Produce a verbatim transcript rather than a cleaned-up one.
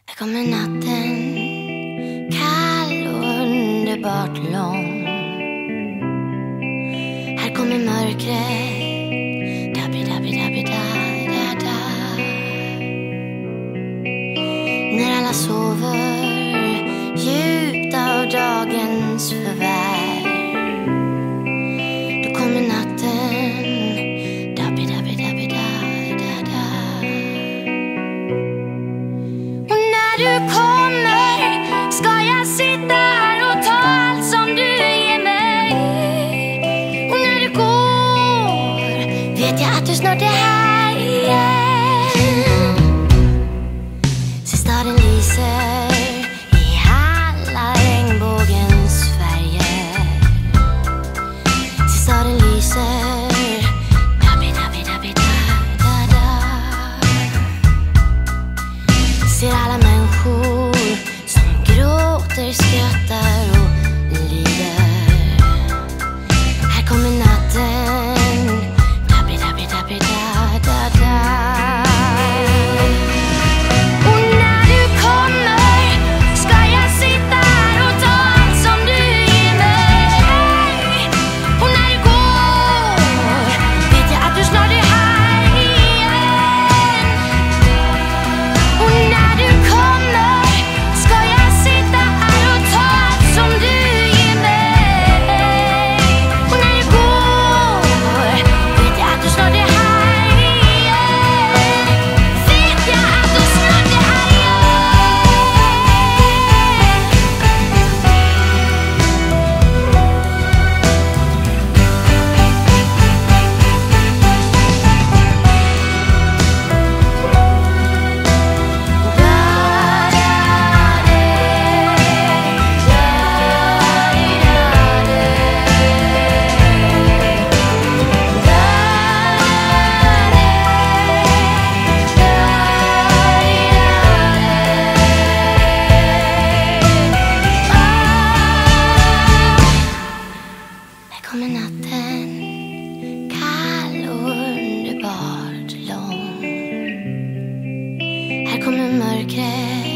Här kommer natten, kall och underbart lång. Här kommer mörkret, dabbi dabbi dabbi da da da. När alla sover djupt av dagens förvär, då kommer natten, dabbi dabbi dabbi da da da. Och när du kommer ska jag sitta här och ta allt som du ger mig. Och när du går vet jag att du snart är här igen. Se, staden lyser i alla regnbågens färger. Se, staden lyser, dabbi dabbi dabbi da da da. Ser alla människor som gråter, skrattar och lider. Här kommer natten, dabbi dabbi dabbi da da da. Och när du kommer ska jag sitta här och ta allt som du ger mig. Och när du går vet jag att du snart är här igen. Och när du kommer ska jag sitta här och ta allt som du ger mig. Och när du går vet jag att du snart är här igen. Vet jag att du snart är här Här kommer natten, kall och underbart lång. Här kommer mörkret,